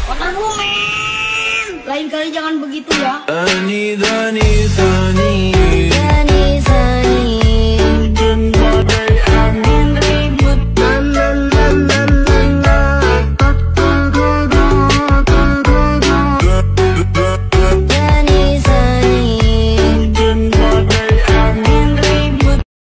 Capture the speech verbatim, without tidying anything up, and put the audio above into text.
Kotor dulu men. Lain kali jangan begitu ya. أني ذاني ثاني